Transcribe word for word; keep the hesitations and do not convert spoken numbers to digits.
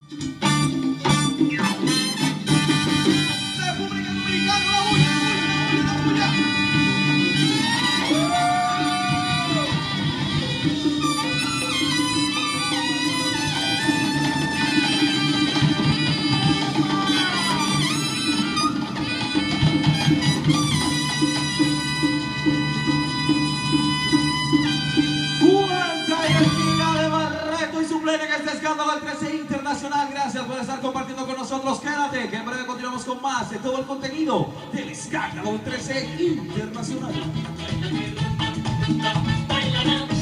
República Dominicana, la bulla, la bulla, la bulla. En este escándalo del trece Internacional, gracias por estar compartiendo con nosotros. Quédate, que en breve continuamos con más de todo el contenido del escándalo del trece Internacional.